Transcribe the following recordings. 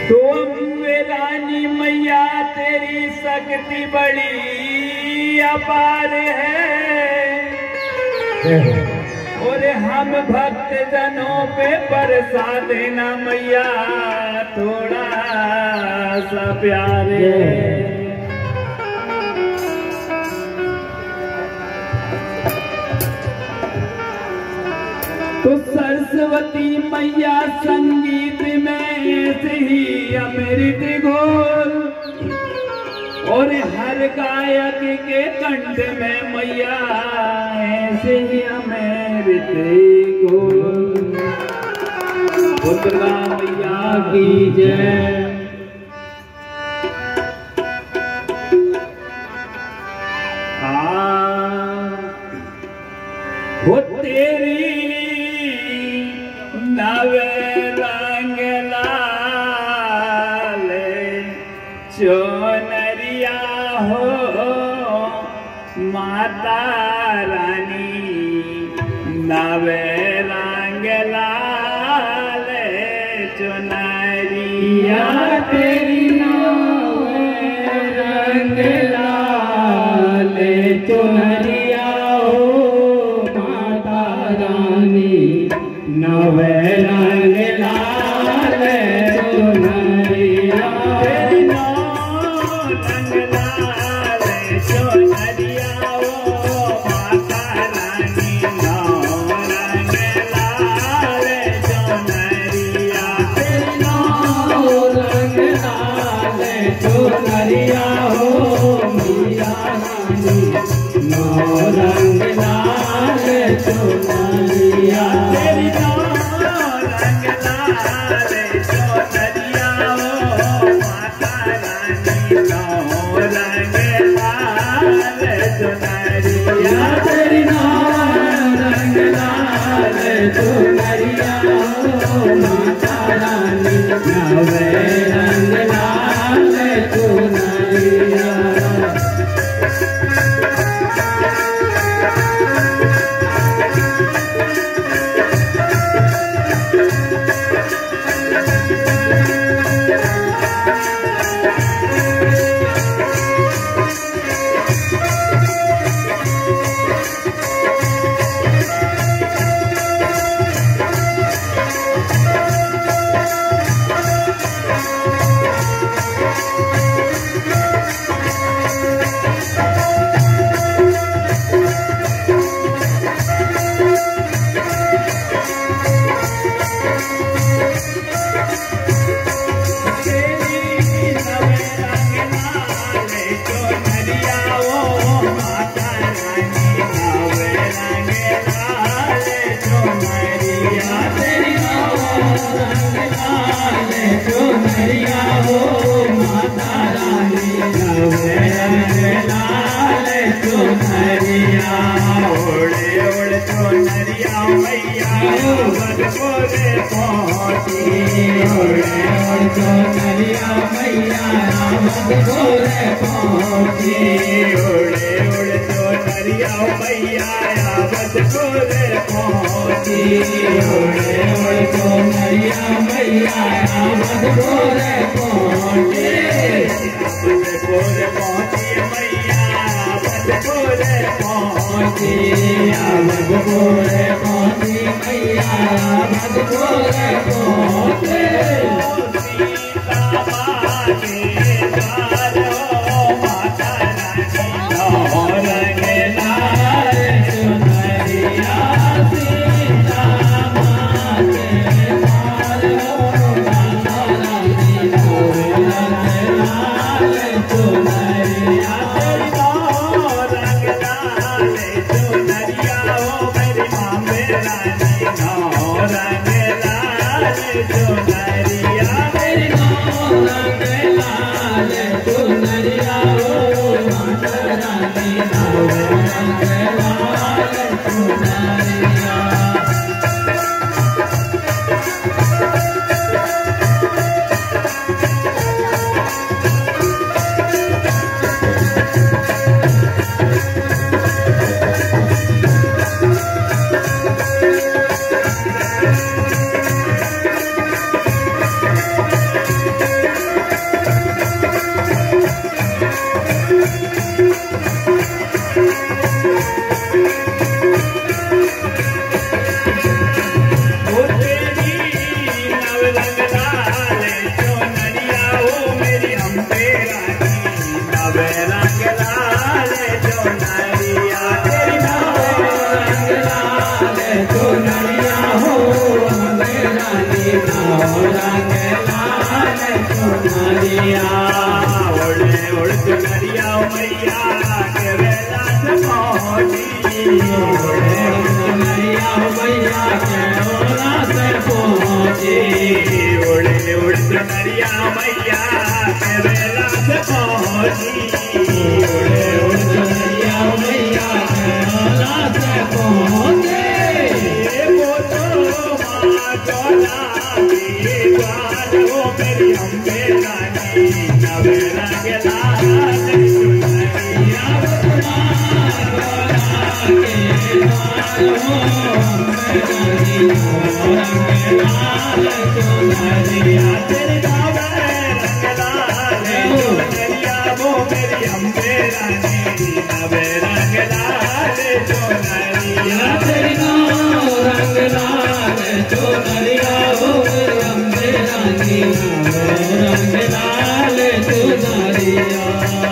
तुम रानी मैया तेरी शक्ति बड़ी अपार है और हम भक्त जनों पे बरसा देना मैया थोड़ा सा प्यार है। तो सरस्वती मैया संगीत में ऐसे ही अमृत घोल और हर गायक के कंठ में मैया ऐसे ही अमृत घोल। दुर्गा मैया की जय। हो तेरी नवे रंग लाल चुनरिया हो माता रानी नवे रंग लाल चुनरिया तेरी नवे रंग लाल चुनरिया नवे रंग लाल चुनरिया तेरी नौ रंग लाल चुनरिया ओ माता रानी नौ रंग लाल चुनरिया तेरी नौ रंग लाल चुनरिया हो मैया रानी नौ रंग लाल चुनरिया तेरी चुनरिया हो माता रानी नवे रंग लाल चुनरिया। चुनरिया हो माता रानी नवे रंग लाल चुनरिया ओढ़े ओढ़े चुनरिया मैया बदपुरे पहुँची ओढ़े ओढ़े चुनरिया मैया बदपुरे पहुँची ओढ़े ओढ़े चुनरिया मैया बदपुरे पहुँची ओढ़े ओढ़े चुनरिया मैया बदपुरे पहुँची बदपुरे पहुँची मैया बदपुरे पहुँची बदपुरे पहुँची मैया बदपुरे पहुँची रंग लाल चुनरिया लाल चुनरिया हो मेरी अम्बे रानी नवे रंग लाल चुनरिया तेरी नवे रंग लाल चुनरिया हो अम्बे रानी नवे रंग लाल चुनरिया उड़े उड़ चुनरिया मैया के वेला से पहुंची उड़े चुनरिया मैया के वेला से पहुंची उड़े उड़ चुनरिया मैया के वेला से पहुंची उड़े उड़ चुनरिया मैया के वेला से पहुंची वो तो माँ चोला की बात हो मेरी अम्बे रानी नवे रंग लाल चुनरिया तेरी नवे रंग लाल चुनरिया वो मेरी अम्बे रानी नवे रंग लाल चुनरिया तेरी नवे रंग लाल चुनरिया वो मेरी अम्बे रानी नवे रंग लाल चुनरिया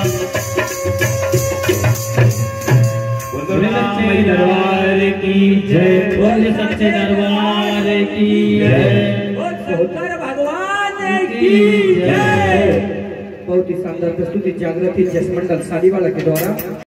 दरबार की जय बोल सच्चे दरबार की जय शंकर भगवान की जय। बहुत ही शानदार प्रस्तुति जागृति जस मंडल साड़ीवाला के द्वारा।